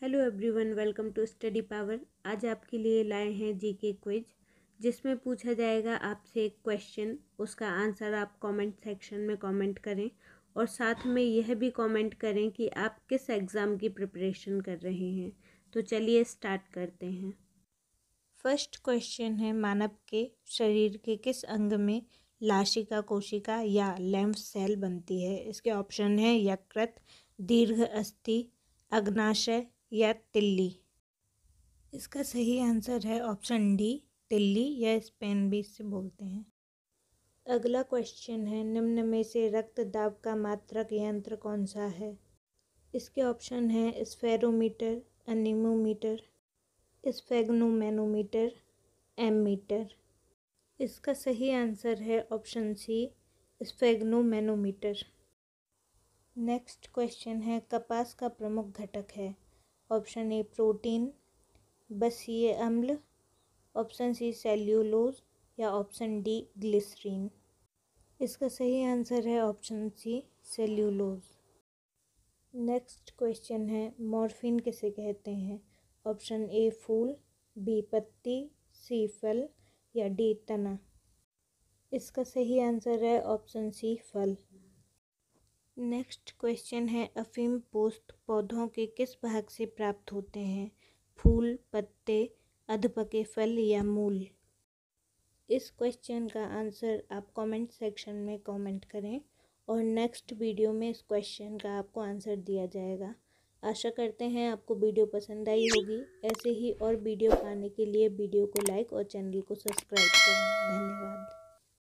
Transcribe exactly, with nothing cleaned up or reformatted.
Hello everyone, welcome to study power. आज आपके लिए लाए हैं जीके क्विज, जिसमें पूछा जाएगा आपसे एक क्वेश्चन। उसका आंसर आप कमेंट सेक्शन में कमेंट करें और साथ में यह भी कमेंट करें कि आप किस एग्ज़ाम की प्रिपरेशन कर रहे हैं। तो चलिए स्टार्ट करते हैं। फर्स्ट क्वेश्चन है, मानव के शरीर के किस अंग में लाशिका कोशिका या लैम्फ सेल बनती है? इसके ऑप्शन है यकृत, दीर्घ अस्थि, अग्नाशय या तिल्ली। इसका सही आंसर है ऑप्शन डी, तिल्ली या स्पेन भी इससे बोलते हैं। अगला क्वेश्चन है, निम्न में से रक्त दाब का मात्रक यंत्र कौन सा है? इसके ऑप्शन है स्फेरोमीटर, अनीमोमीटर, स्फेग्नोमैनोमीटर, एमीटर। इसका सही आंसर है option C, sphygmomanometer. Next question है, कपास का प्रमुख घटक है? ऑप्शन ए प्रोटीन, बसीय अम्ल, ऑप्शन सी सेल्यूलोज या ऑप्शन डी ग्लिसरीन। इसका सही आंसर है option C, cellulose. Next question है, मॉर्फिन किसे कहते हैं? ऑप्शन ए फूल, बी पत्ती, सी फल या डी तना। इसका सही आंसर है ऑप्शन सी, फल। नेक्स्ट क्वेश्चन है, अफीम पोस्त पौधों के किस भाग से प्राप्त होते हैं? फूल, पत्ते, अधपके फल या मूल। इस क्वेश्चन का आंसर आप कमेंट सेक्शन में कमेंट करें और नेक्स्ट वीडियो में इस क्वेश्चन का आपको आंसर दिया जाएगा। आशा करते हैं आपको वीडियो पसंद आई होगी। ऐसे ही और वीडियो पाने के लिए वीडियो को लाइक और चैनल को सब्सक्राइब करें। धन्यवाद।